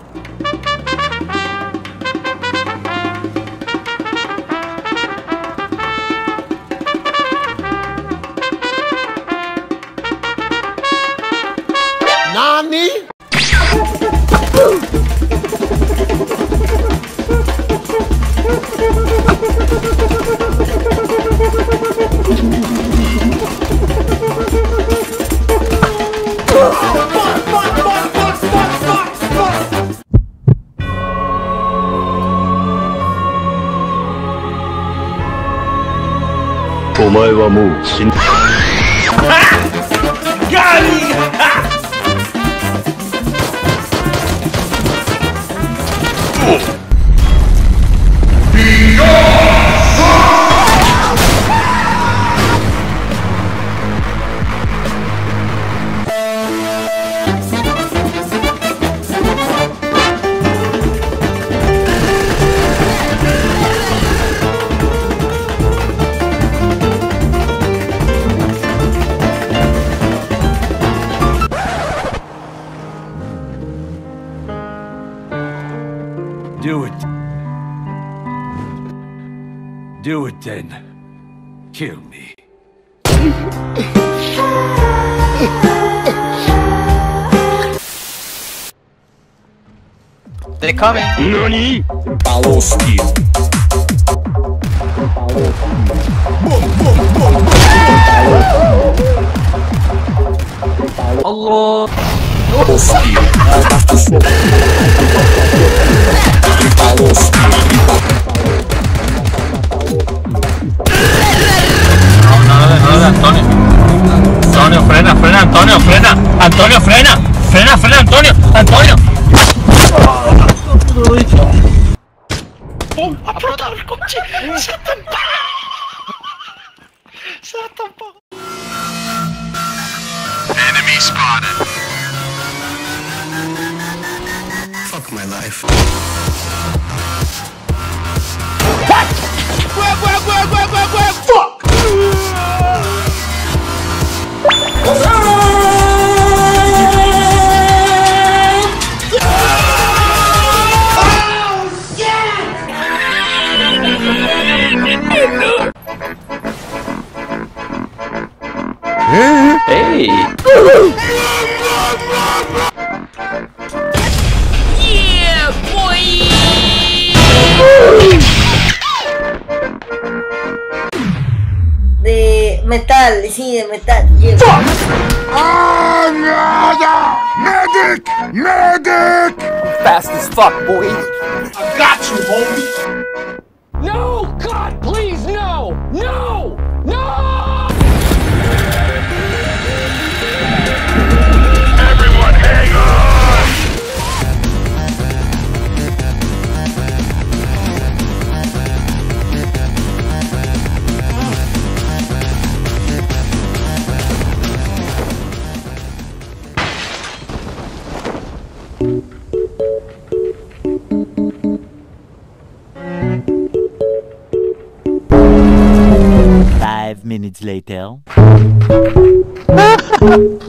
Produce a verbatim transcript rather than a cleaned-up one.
Nani? お前はもう死んだ。 ガリー！Do it. Do it then. Kill me. They're coming. Nani? Paloski. Allah. Paloski. Paloski. Antonio. Antonio, frena, frena, Antonio, frena. Antonio, frena. Frena, frena, Antonio. Antonio. ¡Pum! ¡Ha explotado el coche! ¡Se ha tampado! ¡Se ha tampado! Enemy spotted. Fuck my life. What? Where, where, where, where, where, where? Fuck! Hey! Yeah, boy! De metal, sí, de metal. Yeah. Oh, no! Medic! Medic! Fast as fuck, boy! I got you, homie! No! God, please, no! No! No! Everyone hang on! Five minutes later.